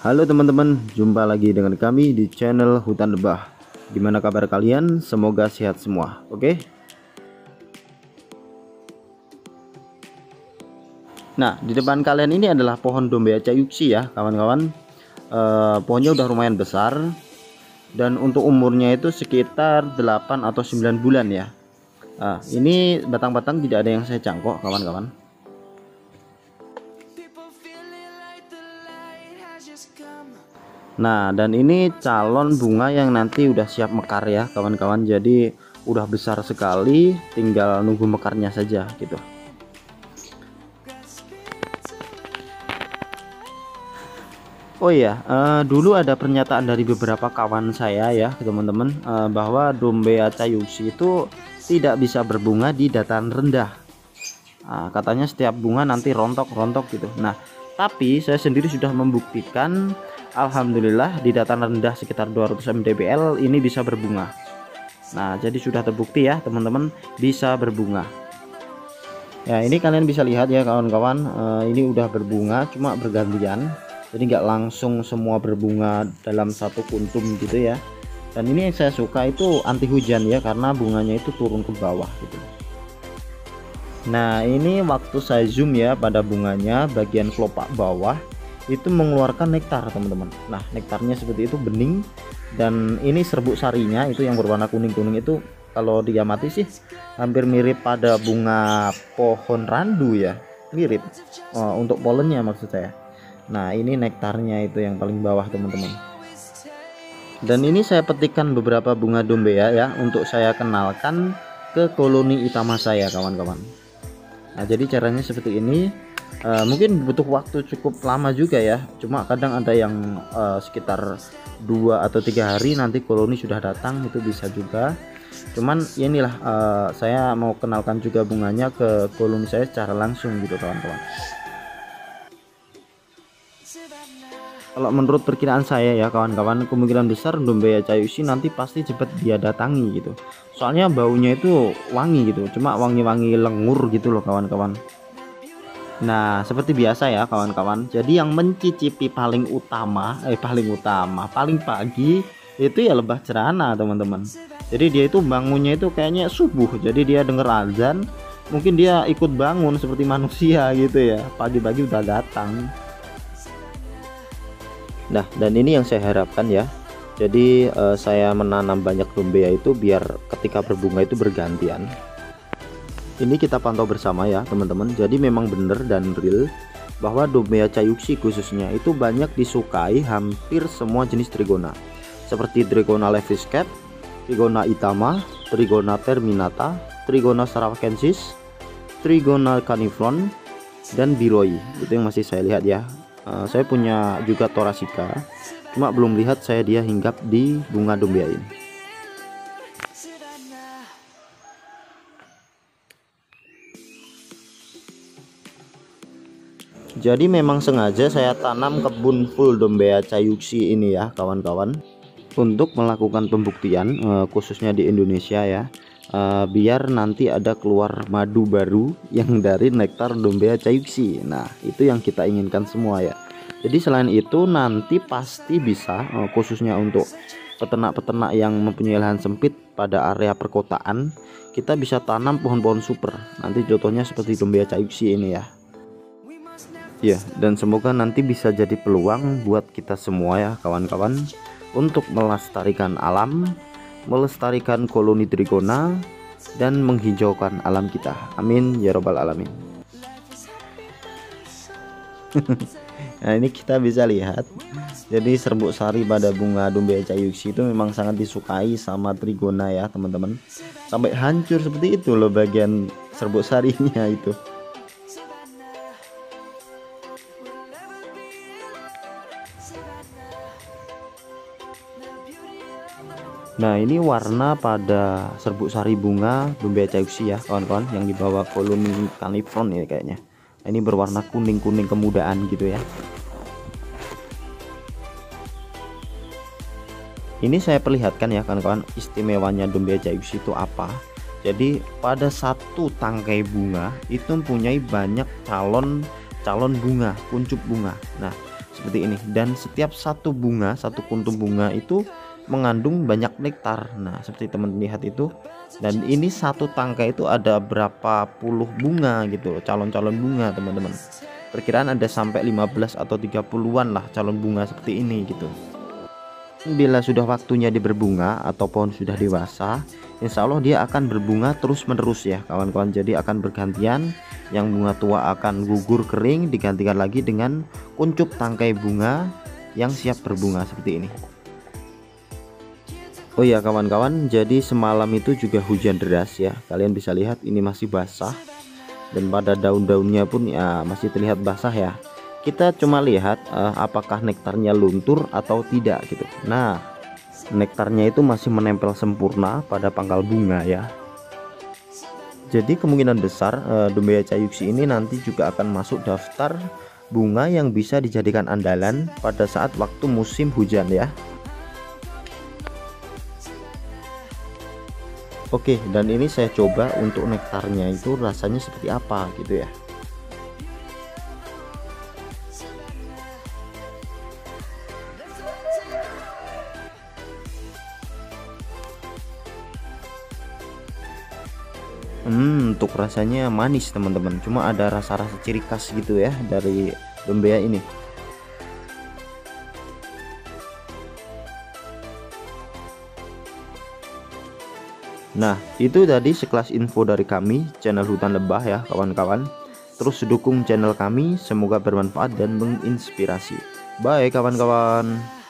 Halo teman-teman, jumpa lagi dengan kami di channel Hutan Lebah. Gimana kabar kalian? Semoga sehat semua, oke? Nah, di depan kalian ini adalah pohon Dombeaca yuxi ya, kawan-kawan. Pohonnya udah lumayan besar dan untuk umurnya itu sekitar 8 atau 9 bulan ya. Ini batang-batang tidak ada yang saya cangkok, kawan-kawan. Nah, dan ini calon bunga yang nanti udah siap mekar ya kawan-kawan. Jadi udah besar sekali, tinggal nunggu mekarnya saja gitu. Oh iya, dulu ada pernyataan dari beberapa kawan saya ya teman-teman, bahwa Dombeaca yuxi itu tidak bisa berbunga di dataran rendah. Katanya setiap bunga nanti rontok-rontok gitu. Nah, tapi saya sendiri sudah membuktikan, alhamdulillah di dataran rendah sekitar 200 mdpl ini bisa berbunga. Nah, jadi sudah terbukti ya teman-teman, bisa berbunga. Ya, ini kalian bisa lihat ya kawan-kawan, ini udah berbunga cuma bergantian. Jadi nggak langsung semua berbunga dalam satu kuntum gitu ya. Dan ini yang saya suka itu anti hujan ya, karena bunganya itu turun ke bawah gitu. Nah, ini waktu saya zoom ya pada bunganya, bagian kelopak bawah itu mengeluarkan nektar teman-teman. Nah, nektarnya seperti itu, bening. Dan ini serbuk sarinya itu yang berwarna kuning-kuning itu, kalau diamati sih hampir mirip pada bunga pohon randu ya, mirip. Untuk polennya maksud saya. Nah, ini nektarnya itu yang paling bawah teman-teman. Dan ini saya petikkan beberapa bunga dombea ya, untuk saya kenalkan ke koloni utama saya kawan-kawan. Nah, jadi caranya seperti ini. Mungkin butuh waktu cukup lama juga ya, cuma kadang ada yang sekitar 2 atau 3 hari nanti koloni sudah datang, itu bisa juga. Cuman inilah, saya mau kenalkan juga bunganya ke koloni saya secara langsung gitu kawan-kawan. Kalau menurut perkiraan saya ya kawan-kawan, kemungkinan besar Dombeaca yuxi nanti pasti cepat dia datangi gitu. Soalnya baunya itu wangi gitu, cuma wangi-wangi lengur gitu loh kawan-kawan. Nah, seperti biasa ya kawan-kawan. Jadi yang mencicipi paling pagi itu ya lebah cerana teman-teman. Jadi dia itu bangunnya itu kayaknya subuh. Jadi dia denger azan, mungkin dia ikut bangun seperti manusia gitu ya. Pagi-pagi udah datang. Nah, dan ini yang saya harapkan ya. Jadi saya menanam banyak dombea itu biar ketika berbunga itu bergantian. Ini kita pantau bersama ya teman-teman. Jadi memang benar dan real bahwa Dombeaca yuxi khususnya itu banyak disukai hampir semua jenis trigona, seperti Trigona levis cat, Trigona itama, Trigona terminata, Trigona saravacensis, Trigona carnivron, dan biroi. Itu yang masih saya lihat ya. Saya punya juga Thoracea, cuma belum lihat saya dia hinggap di bunga dombea ini. Jadi memang sengaja saya tanam kebun full Dombeaca yuxi ini ya kawan-kawan, untuk melakukan pembuktian, khususnya di Indonesia ya, biar nanti ada keluar madu baru yang dari nektar Dombeaca yuxi. Nah, itu yang kita inginkan semua ya. Jadi selain itu nanti pasti bisa, khususnya untuk peternak-peternak yang mempunyai lahan sempit pada area perkotaan, kita bisa tanam pohon-pohon super. Nanti contohnya seperti Dombeaca yuxi ini ya. Ya, dan semoga nanti bisa jadi peluang buat kita semua ya kawan-kawan, untuk melestarikan alam, melestarikan koloni trigona, dan menghijaukan alam kita. Amin ya robbal alamin. Nah, ini kita bisa lihat, jadi serbuk sari pada bunga Dombeaca yuxi itu memang sangat disukai sama trigona ya teman-teman, sampai hancur seperti itu loh bagian serbuk sarinya itu. Nah, ini warna pada serbuk sari bunga Dombeaca yuxi ya kawan-kawan, yang dibawa koloni carnivron ini kayaknya. Ini berwarna kuning-kuning kemudaan gitu ya. Ini saya perlihatkan ya kawan-kawan, istimewanya Dombeaca yuxi itu apa. Jadi pada satu tangkai bunga itu mempunyai banyak calon bunga, kuncup bunga. Nah, seperti ini, dan setiap satu bunga, satu kuntum bunga itu mengandung banyak nektar. Nah, seperti teman lihat itu, dan ini satu tangkai itu ada berapa puluh bunga gitu, calon-calon bunga teman-teman. Perkiraan ada sampai 15 atau 30-an lah calon bunga seperti ini gitu. Bila sudah waktunya dia berbunga atau pohon sudah dewasa, insya Allah dia akan berbunga terus menerus ya kawan-kawan. Jadi akan bergantian, yang bunga tua akan gugur kering, digantikan lagi dengan kuncup tangkai bunga yang siap berbunga seperti ini. Oh ya kawan-kawan, jadi semalam itu juga hujan deras ya, kalian bisa lihat ini masih basah, dan pada daun-daunnya pun ya masih terlihat basah ya. Kita cuma lihat apakah nektarnya luntur atau tidak gitu. Nah, nektarnya itu masih menempel sempurna pada pangkal bunga ya. Jadi kemungkinan besar Dumbaya Cayuxi ini nanti juga akan masuk daftar bunga yang bisa dijadikan andalan pada saat waktu musim hujan ya. Oke, dan ini saya coba untuk nektarnya itu rasanya seperti apa gitu ya. Untuk rasanya manis teman-teman, cuma ada rasa-rasa ciri khas gitu ya dari Dumbaya ini. Nah, itu tadi sekelas info dari kami channel Hutan Lebah ya kawan-kawan. Terus dukung channel kami, semoga bermanfaat dan menginspirasi. Bye kawan-kawan.